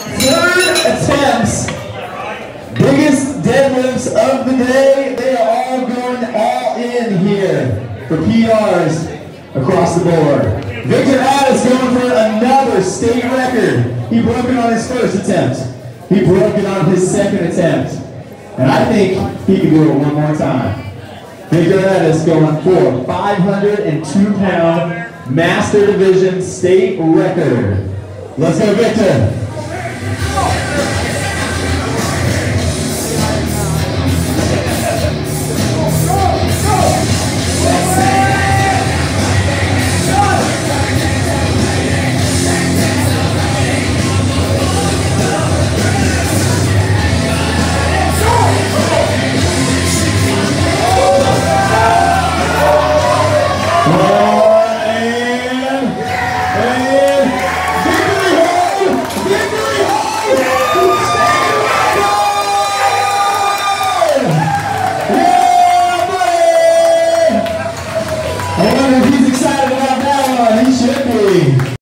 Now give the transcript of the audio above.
Third attempts, biggest deadlifts of the day. They are all going all in here for PRs across the board. Victor Addis going for another state record. He broke it on his first attempt. He broke it on his second attempt. And I think he can do it one more time. Victor Addis going for 502-pound Master Division state record. Let's go, Victor. I wonder if he's excited about that one. He should be.